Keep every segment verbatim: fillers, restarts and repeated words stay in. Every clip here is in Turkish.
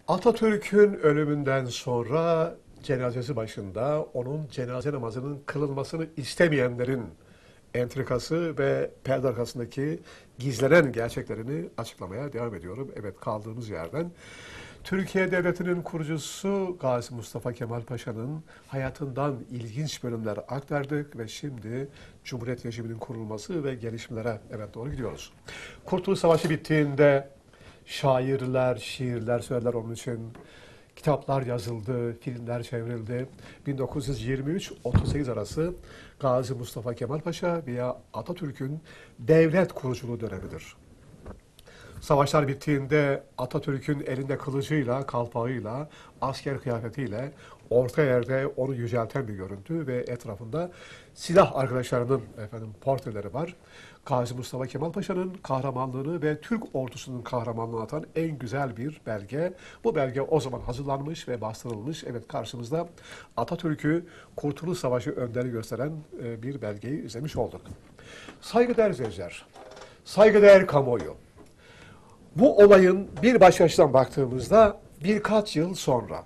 Atatürk'ün ölümünden sonra cenazesi başında onun cenaze namazının kılınmasını istemeyenlerin entrikası ve perde arkasındaki gizlenen gerçeklerini açıklamaya devam ediyorum. Evet, kaldığımız yerden. Türkiye Devleti'nin kurucusu Gazi Mustafa Kemal Paşa'nın hayatından ilginç bölümler aktardık ve şimdi Cumhuriyet rejiminin kurulması ve gelişmelere evet doğru gidiyoruz. Kurtuluş Savaşı bittiğinde şairler, şiirler söylerler onun için. Kitaplar yazıldı, filmler çevrildi. bin dokuz yüz yirmi üç otuz sekiz arası Gazi Mustafa Kemal Paşa veya Atatürk'ün devlet kuruculuğu dönemidir. Savaşlar bittiğinde Atatürk'ün elinde kılıcıyla, kalpağıyla, asker kıyafetiyle orta yerde onu yücelten bir görüntü ve etrafında silah arkadaşlarının efendim portreleri var. Gazi Mustafa Kemal Paşa'nın kahramanlığını ve Türk ordusunun kahramanlığını atan en güzel bir belge. Bu belge o zaman hazırlanmış ve bastırılmış. Evet, karşımızda Atatürk'ü Kurtuluş Savaşı önderi gösteren bir belgeyi izlemiş olduk. Saygıdeğer izleyiciler, saygıdeğer kamuoyu. Bu olayın bir başka açıdan baktığımızda birkaç yıl sonra,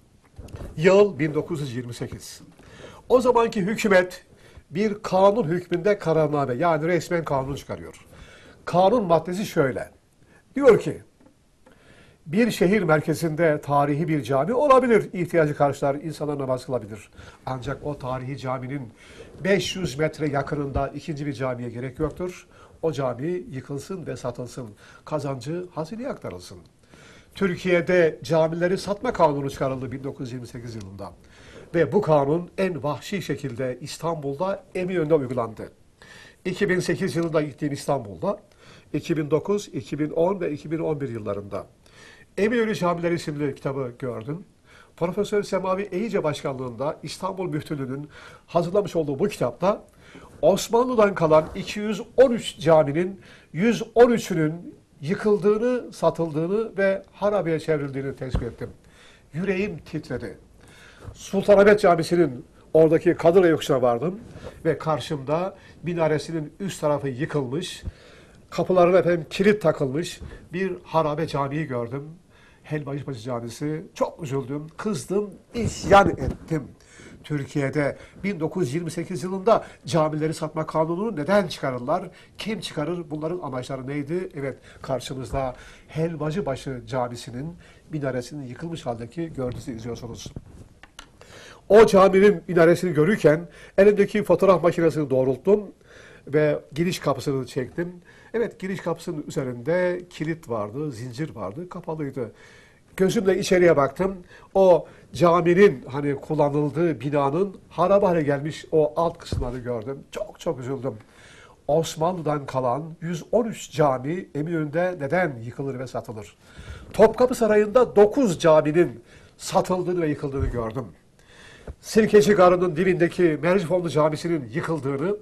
yıl bin dokuz yüz yirmi sekiz. O zamanki hükümet bir kanun hükmünde kararname, yani resmen kanun çıkarıyor. Kanun maddesi şöyle, diyor ki, bir şehir merkezinde tarihi bir cami olabilir, ihtiyacı karşılar, insanlar namaz kılabilir. Ancak o tarihi caminin beş yüz metre yakınında ikinci bir camiye gerek yoktur. O cami yıkılsın ve satılsın, kazancı hazineye aktarılsın. Türkiye'de camileri satma kanunu çıkarıldı bin dokuz yüz yirmi sekiz yılında. Ve bu kanun en vahşi şekilde İstanbul'da Eminönü'nde uygulandı. iki bin sekiz yılında gittiğim İstanbul'da, iki bin dokuz, iki bin on ve iki bin on bir yıllarında Eminönü Camileri isimli kitabı gördüm. Profesör Semavi Eyice başkanlığında İstanbul Müftülüğü'nün hazırlamış olduğu bu kitapta Osmanlı'dan kalan iki yüz on üç caminin yüz on üçünün yıkıldığını, satıldığını ve harabeye çevrildiğini tespit ettim. Yüreğim titredi. Sultanahmet Camisi'nin oradaki Kadıra yokuşuna vardım ve karşımda minaresinin üst tarafı yıkılmış, kapılarına efendim kilit takılmış bir harabe camiyi gördüm. Helvacıbaşı Camisi. Çok üzüldüm, kızdım, isyan ettim. Türkiye'de bin dokuz yüz yirmi sekiz yılında camileri satma kanunu neden çıkarırlar? Kim çıkarır? Bunların amaçları neydi? Evet, karşımızda Helvacıbaşı Camisi'nin minaresinin yıkılmış haldeki görüntüsü izliyorsunuz. O caminin minaresini görürken elimdeki fotoğraf makinesini doğrulttum ve giriş kapısını çektim. Evet, giriş kapısının üzerinde kilit vardı, zincir vardı, kapalıydı. Gözümle içeriye baktım. O caminin hani kullanıldığı binanın harap hale gelmiş o alt kısımları gördüm. Çok çok üzüldüm. Osmanlı'dan kalan yüz on üç cami Eminönü'nde neden yıkılır ve satılır? Topkapı Sarayı'nda dokuz caminin satıldığını ve yıkıldığını gördüm. Sirkeci Garı'nın dibindeki Merzifonlu Camisi'nin yıkıldığını,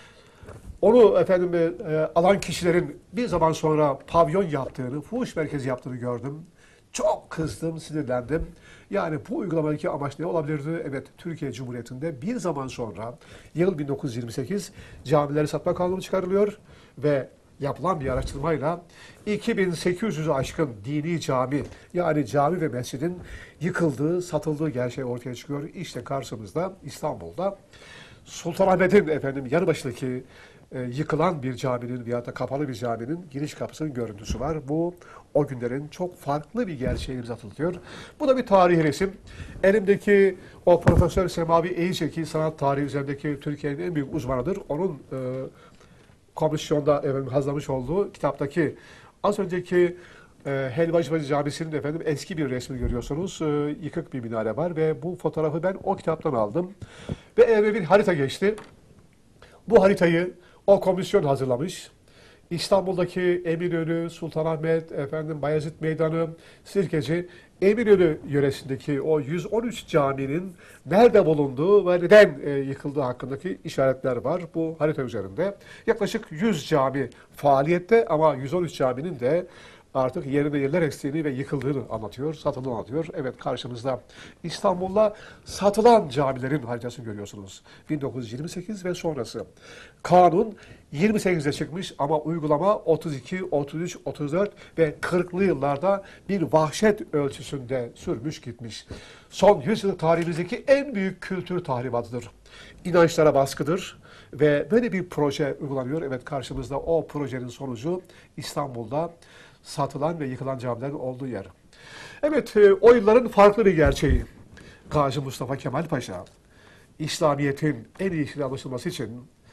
onu efendim e, alan kişilerin bir zaman sonra pavyon yaptığını, fuhuş merkezi yaptığını gördüm. Çok kızdım, sinirlendim. Yani bu uygulamadaki amaç ne olabilirdi? Evet, Türkiye Cumhuriyeti'nde bir zaman sonra, yıl bin dokuz yüz yirmi sekiz, camileri satma kanunu çıkarılıyor ve yapılan bir araştırmayla iki bin sekiz yüz'ü aşkın dini cami, yani cami ve mescidin yıkıldığı, satıldığı gerçeği ortaya çıkıyor. İşte karşımızda İstanbul'da Sultanahmet'in efendim yanı başındaki e, yıkılan bir caminin veya da kapalı bir caminin giriş kapısının görüntüsü var. Bu o günlerin çok farklı bir gerçeği imza atılıyor. Bu da bir tarihi resim. Elimdeki o Profesör Semavi Eyice ki sanat tarihi üzerindeki Türkiye'nin en büyük uzmanıdır. Onun e, komisyonda efendim, hazırlamış olduğu kitaptaki az önceki e, Helvacıbaşı Camisi'nin efendim eski bir resmini görüyorsunuz. E, yıkık bir minare var ve bu fotoğrafı ben o kitaptan aldım. Ve elime bir harita geçti. Bu haritayı o komisyon hazırlamış. İstanbul'daki Eminönü, Sultanahmet, efendim Bayezid Meydanı, Sirkeci, Eminönü yöresindeki o yüz on üç caminin nerede bulunduğu ve neden e, yıkıldığı hakkındaki işaretler var bu harita üzerinde. Yaklaşık yüz cami faaliyette ama yüz on üç caminin de artık yerine yerler eksiğini ve yıkıldığını anlatıyor, satıldığını anlatıyor. Evet, karşımızda İstanbul'da satılan camilerin haritasını görüyorsunuz. bin dokuz yüz yirmi sekiz ve sonrası. Kanun yirmi sekizde çıkmış ama uygulama otuz iki, otuz üç, otuz dört ve kırklı yıllarda bir vahşet ölçüsünde sürmüş gitmiş. Son yüz yıl tarihimizdeki en büyük kültür tahribatıdır. İnançlara baskıdır ve böyle bir proje uygulanıyor. Evet, karşımızda o projenin sonucu İstanbul'da satılan ve yıkılan camilerin olduğu yer. Evet, e, o yılların farklı bir gerçeği. Gazi Mustafa Kemal Paşa, İslamiyet'in en iyisiyle anlaşılması için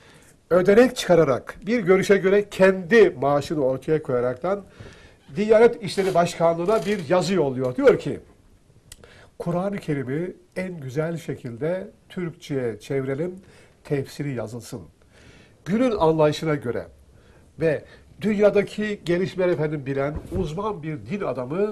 ödenek çıkararak, bir görüşe göre kendi maaşını ortaya koyaraktan Diyanet İşleri Başkanlığı'na bir yazı yolluyor. Diyor ki, Kur'an-ı Kerim'i en güzel şekilde Türkçe'ye çevirelim, tefsiri yazılsın. Günün anlayışına göre ve dünyadaki gelişmeleri efendim bilen uzman bir din adamı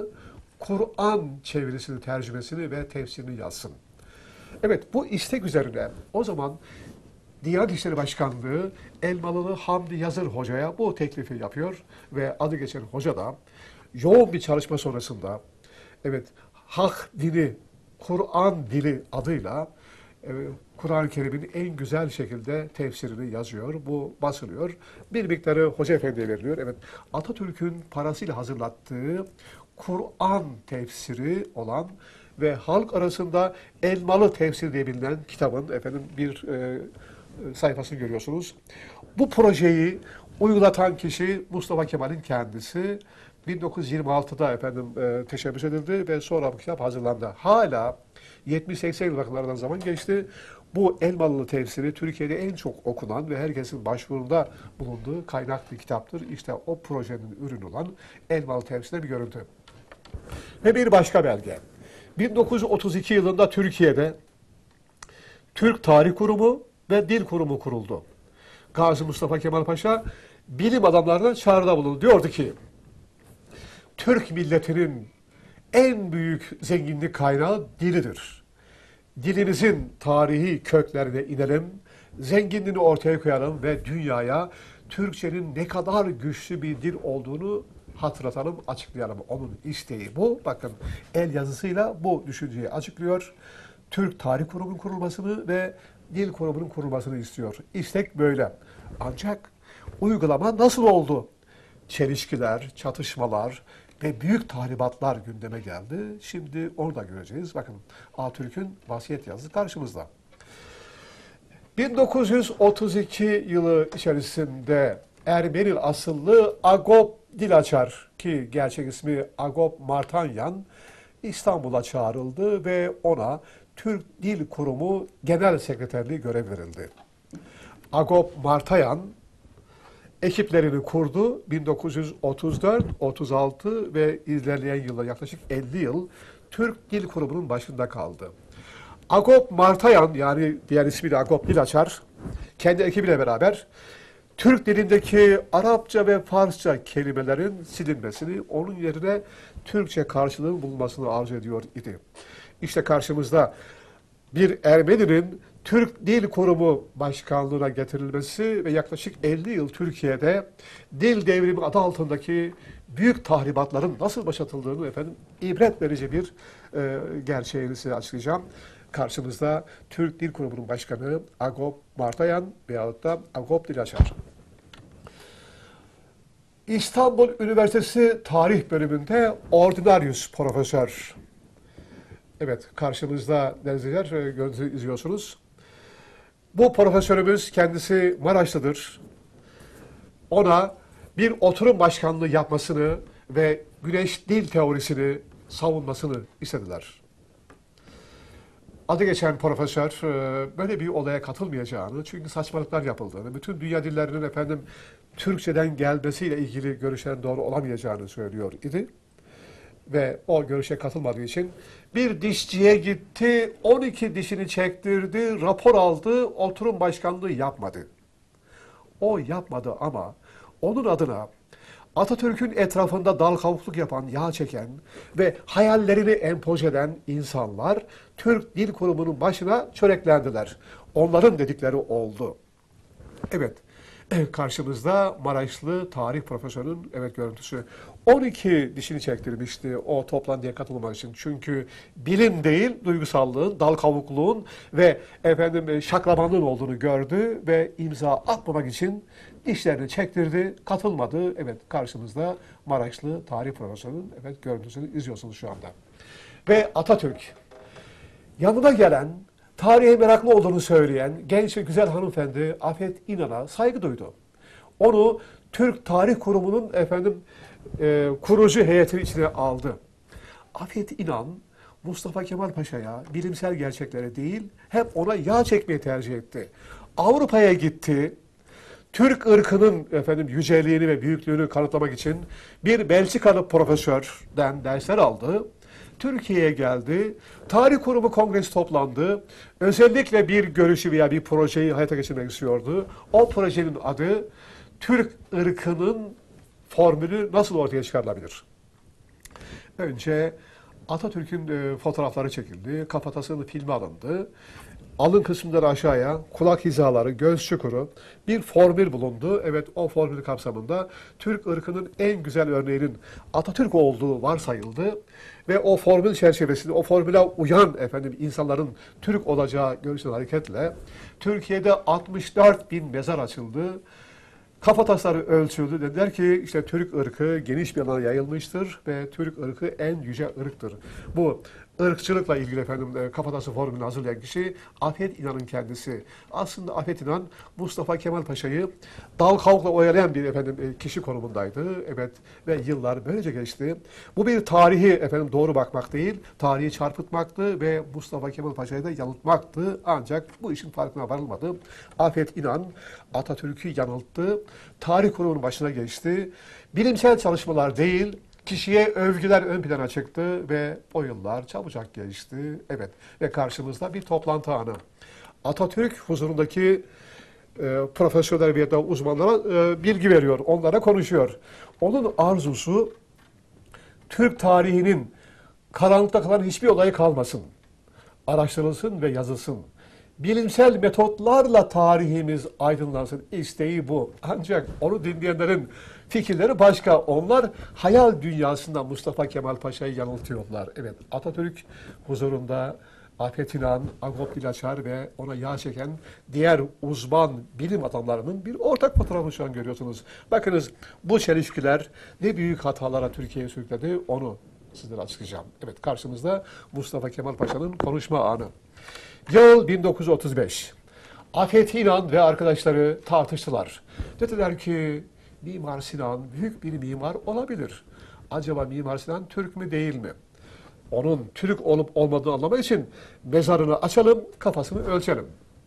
Kur'an çevirisini, tercümesini ve tefsirini yazsın. Evet, bu istek üzerine o zaman Diyanet İşleri Başkanlığı Elmalılı Hamdi Yazır Hoca'ya bu teklifi yapıyor ve adı geçen hoca da yoğun bir çalışma sonrasında evet hak dili, Kur'an dili adıyla e, Kur'an-ı Kerim'in en güzel şekilde tefsirini yazıyor. Bu basılıyor. Bir miktarı Hoca Efendi'ye veriliyor. Evet, Atatürk'ün parasıyla hazırlattığı Kur'an tefsiri olan ve halk arasında Elmalı Tefsir diye bilinen kitabın efendim bir e, sayfasını görüyorsunuz. Bu projeyi uygulatan kişi Mustafa Kemal'in kendisi. bin dokuz yüz yirmi altıda efendim e, teşebbüs edildi ve sonra bu kitap hazırlandı. Hala yetmiş seksen yıllardan zaman geçti. Bu Elmalılı tefsiri Türkiye'de en çok okunan ve herkesin başvurunda bulunduğu kaynak bir kitaptır. İşte o projenin ürünü olan Elmalı tefsirinde bir görüntü. Ve bir başka belge. bin dokuz yüz otuz iki yılında Türkiye'de Türk Tarih Kurumu ve Dil Kurumu kuruldu. Gazi Mustafa Kemal Paşa bilim adamlarına çağrıda bulundu. Diyordu ki, Türk milletinin en büyük zenginlik kaynağı dilidir. Dilimizin tarihi köklerine inelim, zenginliğini ortaya koyalım ve dünyaya Türkçenin ne kadar güçlü bir dil olduğunu hatırlatalım, açıklayalım. Onun isteği bu. Bakın, el yazısıyla bu düşünceyi açıklıyor. Türk Tarih Kurumu'nun kurulmasını ve Dil Kurumu'nun kurulmasını istiyor. İstek böyle. Ancak uygulama nasıl oldu? Çelişkiler, çatışmalar ve büyük tahribatlar gündeme geldi. Şimdi onu da göreceğiz. Bakın, Atatürk'ün vasiyet yazısı karşımızda. bin dokuz yüz otuz iki yılı içerisinde Ermeni asıllı Agop Dilaçar, ki gerçek ismi Agop Martanyan, İstanbul'a çağrıldı ve ona Türk Dil Kurumu Genel Sekreterliği görev verildi. Agop Martayan ekiplerini kurdu. bin dokuz yüz otuz dört, otuz altı ve ilerleyen yıllar yaklaşık elli yıl Türk Dil Kurumu'nun başında kaldı. Agop Martayan, yani diğer ismiyle Agop Dilaçar, kendi ekibiyle beraber Türk dilindeki Arapça ve Farsça kelimelerin silinmesini, onun yerine Türkçe karşılığının bulunmasını arzu ediyor idi. İşte karşımızda bir Ermeninin Türk Dil Kurumu Başkanlığı'na getirilmesi ve yaklaşık elli yıl Türkiye'de dil devrimi adı altındaki büyük tahribatların nasıl başlatıldığını efendim ibret verici bir e, gerçeğini size açıklayacağım. Karşımızda Türk Dil Kurumu'nun başkanı Agop Martayan veyahut da Agop Dilaçar. İstanbul Üniversitesi Tarih Bölümünde Ordinarius Profesör. Evet, karşımızda denizciler görüntü izliyorsunuz. Bu profesörümüz kendisi Maraşlıdır. Ona bir oturum başkanlığı yapmasını ve güneş dil teorisini savunmasını istediler. Adı geçen profesör böyle bir olaya katılmayacağını, çünkü saçmalıklar yapıldığını, bütün dünya dillerinin efendim Türkçeden gelmesiyle ilgili görüşlerin doğru olamayacağını söylüyor idi. Ve o görüşe katılmadığı için bir dişçiye gitti, on iki dişini çektirdi, rapor aldı, oturum başkanlığı yapmadı. O yapmadı ama onun adına Atatürk'ün etrafında dal kavukluk yapan, yağ çeken ve hayallerini empoze eden insanlar Türk Dil Kurumu'nun başına çöreklendiler. Onların dedikleri oldu. Evet, Karşımızda Maraşlı tarih profesörünün evet görüntüsü. on iki dişini çektirmişti o toplantıya katılmak için. Çünkü bilim değil, duygusallığın, dal kavukluğun ve efendim şaklabanlığın olduğunu gördü ve imza atmamak için dişlerini çektirdi, katılmadı. Evet, karşımızda Maraşlı tarih profesörünün evet görüntüsünü izliyorsunuz şu anda. Ve Atatürk, yanına gelen, tarihe meraklı olduğunu söyleyen genç ve güzel hanımefendi Afet İnan'a saygı duydu. Onu Türk Tarih Kurumu'nun efendim e, kurucu heyetinin içine aldı. Afet İnan, Mustafa Kemal Paşa'ya bilimsel gerçeklere değil, hep ona yağ çekmeyi tercih etti. Avrupa'ya gitti. Türk ırkının efendim yüceliğini ve büyüklüğünü kanıtlamak için bir Belçikalı profesörden dersler aldı. Türkiye'ye geldi. Tarih Kurumu Kongresi toplandı. Özellikle bir görüşü veya bir projeyi hayata geçirmek istiyordu. O projenin adı Türk ırkının formülü nasıl ortaya çıkarılabilir? Önce Atatürk'ün e, fotoğrafları çekildi. Kafatasının filmi alındı. Alın kısımları aşağıya, kulak hizaları, göz çukuru bir formül bulundu. Evet, o formül kapsamında Türk ırkının en güzel örneğinin Atatürk olduğu varsayıldı. Ve o formül çerçevesinde, o formüle uyan efendim insanların Türk olacağı görüşten hareketle Türkiye'de altmış dört bin mezar açıldı. Kafatasları ölçüldü. Dediler ki işte Türk ırkı geniş bir alana yayılmıştır ve Türk ırkı en yüce ırktır. Bu ırkçılıkla ilgili efendim e, kafatası formülünü hazırlayan kişi Afet İnan'ın kendisi. Aslında Afet İnan Mustafa Kemal Paşa'yı dal kavukla oyalayan bir efendim e, kişi konumundaydı. Evet, ve yıllar böylece geçti. Bu bir tarihi efendim doğru bakmak değil, tarihi çarpıtmaktı ve Mustafa Kemal Paşa'yı da yanıltmaktı. Ancak bu işin farkına varılmadı. Afet İnan Atatürk'ü yanılttı. Tarih kurumunun başına geçti. Bilimsel çalışmalar değil, kişiye övgüler ön plana çıktı ve o yıllar çabucak geçti. Evet, ve karşımızda bir toplantı anı. Atatürk huzurundaki e, profesörler veya da uzmanlara e, bilgi veriyor, onlara konuşuyor. Onun arzusu Türk tarihinin karanlıkta kalan hiçbir olayı kalmasın. Araştırılsın ve yazılsın. Bilimsel metotlarla tarihimiz aydınlansın. İsteği bu. Ancak onu dinleyenlerin fikirleri başka. Onlar hayal dünyasında Mustafa Kemal Paşa'yı yanıltıyorlar. Evet, Atatürk huzurunda Afet İnan, Agop İlaçar ve ona yağ çeken diğer uzman bilim adamlarının bir ortak fotoğrafını şu an görüyorsunuz. Bakınız, bu çelişkiler ne büyük hatalara Türkiye'yi sürükledi, onu sizlere açıklayacağım. Evet, karşımızda Mustafa Kemal Paşa'nın konuşma anı. Yıl bin dokuz yüz otuz beş. Afet İnan ve arkadaşları tartıştılar. Dediler ki Mimar Sinan büyük bir mimar olabilir. Acaba Mimar Sinan Türk mü değil mi? Onun Türk olup olmadığını anlamak için mezarını açalım, kafasını ölçelim.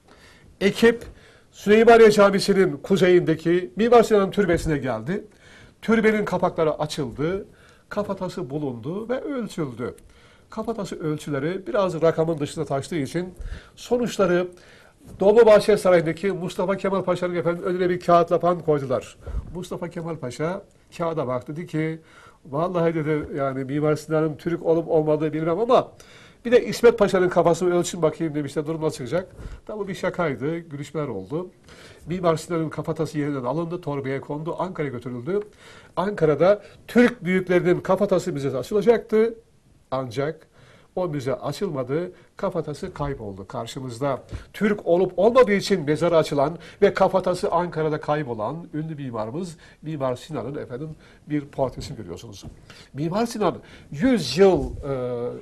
Ekip Süleymaniye Camisi'nin kuzeyindeki Mimar Sinan'ın türbesine geldi. Türbenin kapakları açıldı, kafatası bulundu ve ölçüldü. Kafatası ölçüleri biraz rakamın dışında taştığı için sonuçları Dolmabahçe Sarayı'ndaki Mustafa Kemal Paşa'nın efendim önüne bir kağıtla pan koydular. Mustafa Kemal Paşa kağıda baktı, dedi ki vallahi dedi yani Mimar Sinan'ın Türk olup olmadığı bilmem ama bir de İsmet Paşa'nın kafasını ölçün bakayım demişler, durum nasıl çıkacak? Tabi bir şakaydı, gülüşmeler oldu. Mimar Sinan'ın kafatası yeniden alındı, torbaya kondu, Ankara'ya götürüldü. Ankara'da Türk büyüklerinin kafatası müzesi açılacaktı. Ancak o müze açılmadı, kafatası kayboldu. Karşımızda Türk olup olmadığı için mezarı açılan ve kafatası Ankara'da kaybolan ünlü mimarımız Mimar Sinan'ın efendim bir portresini görüyorsunuz. Mimar Sinan yüz yıl e,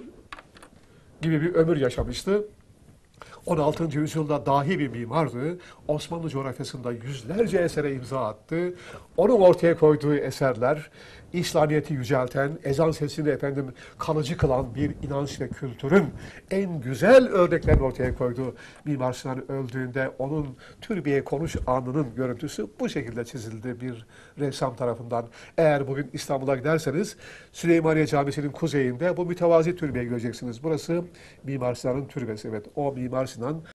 gibi bir ömür yaşamıştı. on altıncı yüzyılda dahi bir mimardı. Osmanlı coğrafyasında yüzlerce esere imza attı. Onun ortaya koyduğu eserler İslamiyet'i yücelten, ezan sesini efendim kalıcı kılan bir inanç ve kültürün en güzel örneklerini ortaya koydu. Mimar Sinan öldüğünde onun türbeye konuş anının görüntüsü bu şekilde çizildi bir ressam tarafından. Eğer bugün İstanbul'a giderseniz Süleymaniye Camisi'nin kuzeyinde bu mütevazi türbeyi göreceksiniz. Burası Mimar Sinan'ın türbesi. Evet, o Mimar Sinan